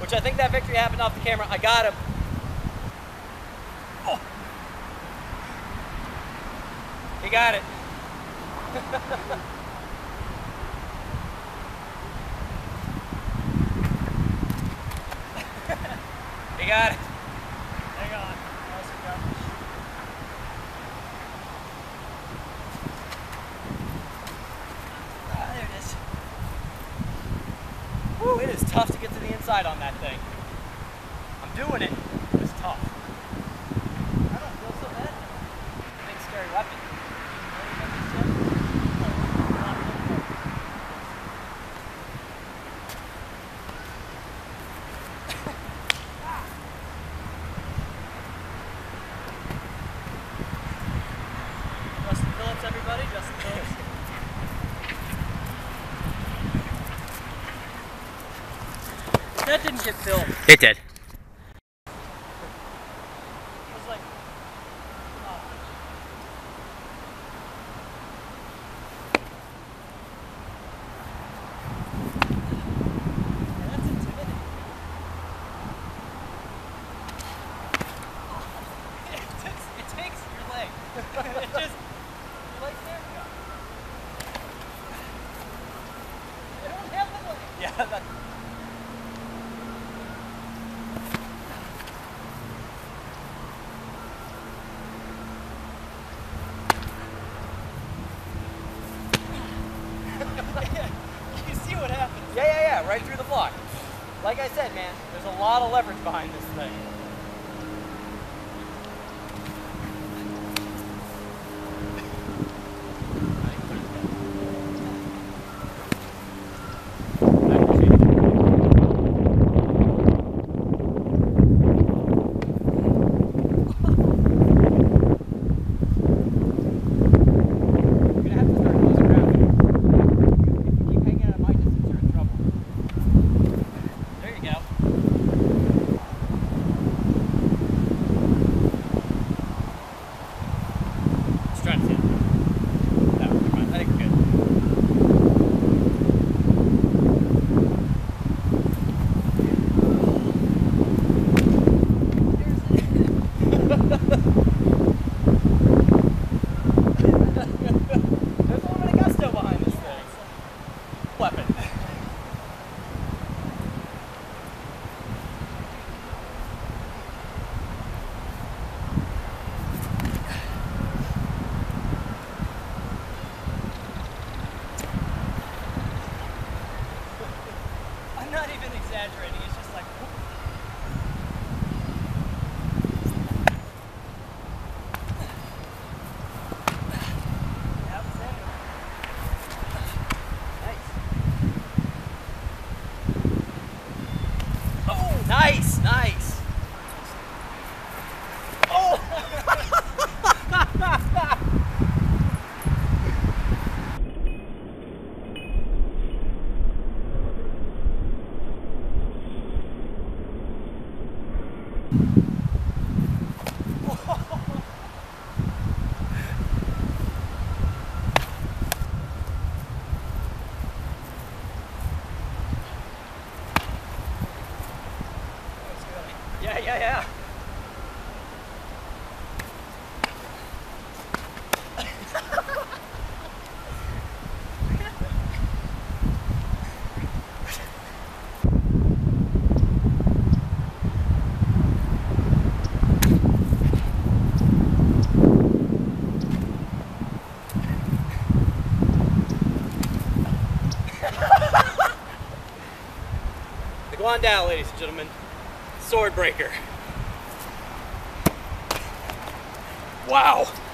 which I think that victory happened off the camera. I got him. Oh. He got it. He got it. Hang on. There it is. Woo, it is tough to get to the inside on that thing. I'm doing it, but it's tough. I don't feel so bad. Big scary weapon. Justin Phillips, everybody. Justin Phillips. That didn't get filmed. It did. It was like, oh. Yeah, that's intimidating. It takes your leg. It just, your leg's there? Yeah. I don't have the leg. Yeah, that. You see what happens? Yeah, right through the block. Like I said, man, there's a lot of leverage behind this thing. Weapon. I'm not even exaggerating, it's just like whoop. That was it. Nice, nice. Oh! Yeah. The Guan Dao, ladies and gentlemen. Sword breaker. Wow.